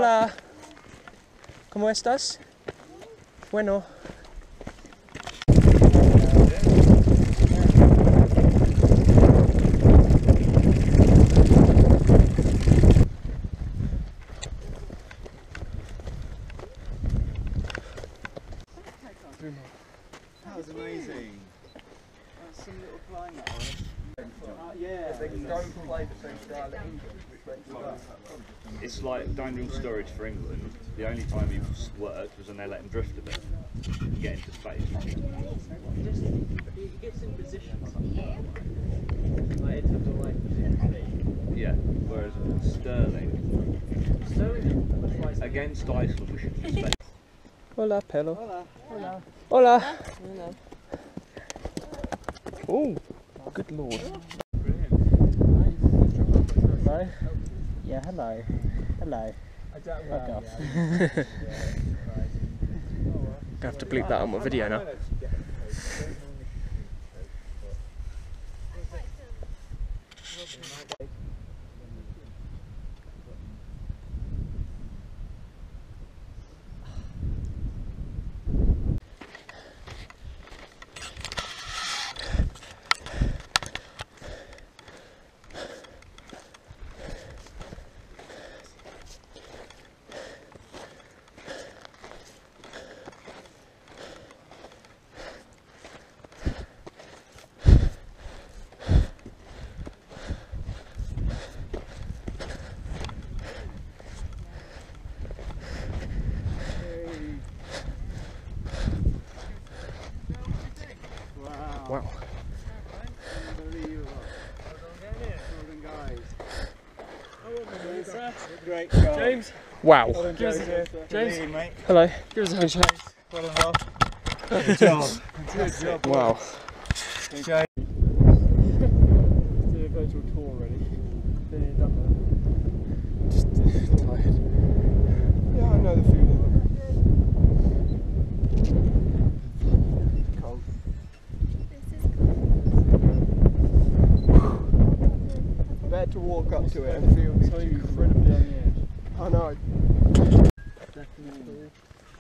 Hola. ¿Cómo estás? Bueno. That was amazing. That's some little climb that was. Yeah. They don't play the same style at England, which makes it It's like Daniel Sturridge for England. The only time he worked was when they let him drift a bit and get into space. He gets in positions. Yeah, whereas Sterling against Iceland we should suspend. Hola, Pelo. Hola. Hola. Hola. Oh, good lord. Hello. Yeah, hello. Hello. I don't Fuck know. off. I have to bleep that on my video now. Wow. Unbelievable. Great job. James. Wow. James, mate. Hello. Give us a hand, James. Well done. Good job. Good job. Wow. James. Do a virtual tour already. Been done that. Just tired. Yeah, I know the feeling. Cold. Better to walk up to it and feel So incredibly on the edge. I know. Definitely.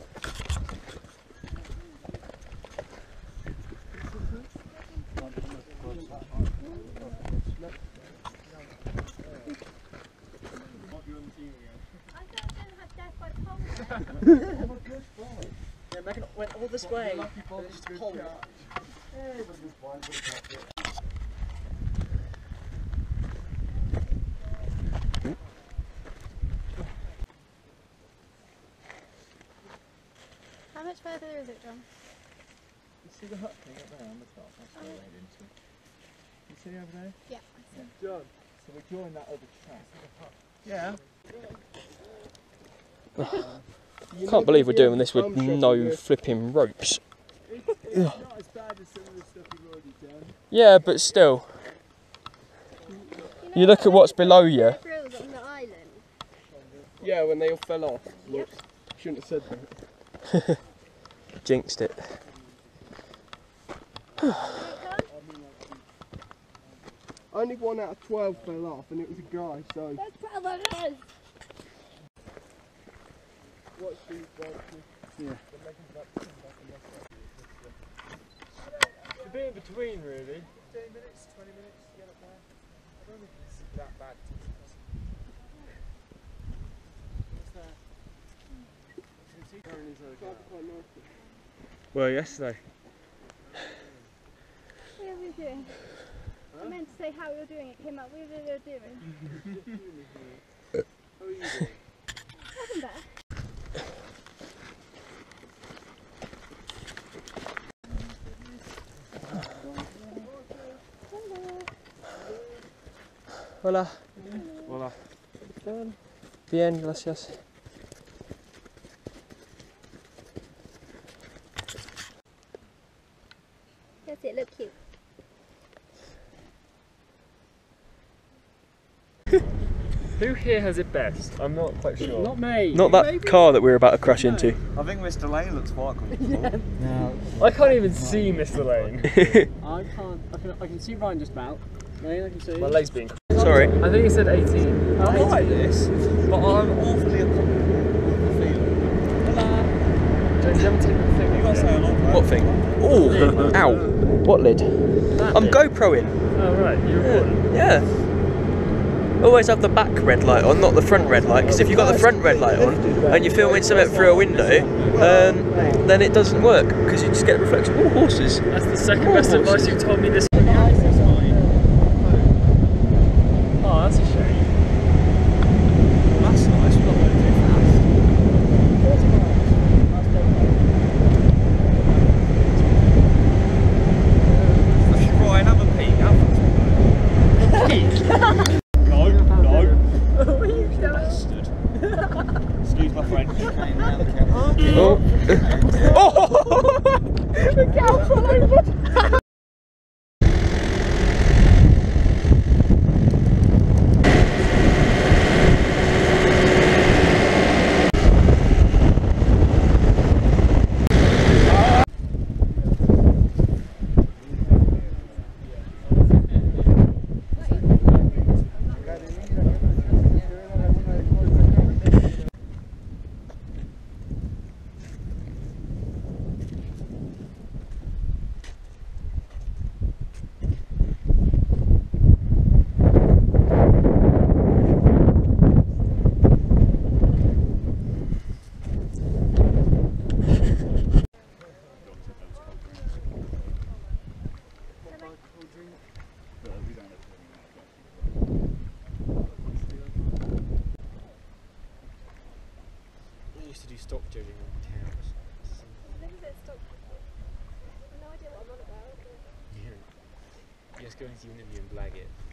Yeah, Megan went all this way. Just pulled. How much further is it, John? You see the hut thing up there on the top? That's where we're heading to. You see over there? Yeah. John. So we join that other track. Yeah. Can't believe we're doing this with no flipping ropes. It's not as bad as some of the stuff you've already done. Yeah, but still. You look at what's below you. Frills on the island. Yeah, when they all fell off. Yep. Shouldn't have said that. Jinxed it. Only 1 out of 12 fell off, and it was a guy, so. There's 12 of us! Watch these guys. Yeah. A bit in between, really. 15 minutes, 20 minutes to get up there. I don't think it's that bad. What's that? Well, yesterday. What are we doing? I meant to say how you're doing, it came out what you're doing. How are you doing? Nothing bad. Hola. Hola. Bien, gracias. That's it, look cute. Who here has it best? I'm not quite sure. Not me. Not that car that we're about to crash into. I think Mr. Lane looks quite comfortable. No. I can't even see Mr. Lane. I can't. I can see Ryan just about. Lane, I can see. My leg's being. Sorry. I think he said 18. I like this, but I'm awfully uncomfortable. What thing? Oh, ow. What lid? I'm GoProing. Oh right, you're recording. Yeah. Always have the back red light on, not the front red light, because if you've got the front red light on and you're filming something through a window, then it doesn't work, because you just get a reflection. Oh, horses. That's the second best advice you've told me this. Oh, that's a shame. That's nice, we're not going too fast. 40 miles. That's dead. Ryan, have a peek. No. What are you doing? Bastard. Excuse my French. Oh. The cow fell over. I used to do stock judging on cows. No idea what I'm on about. You just go into the interview and blag it.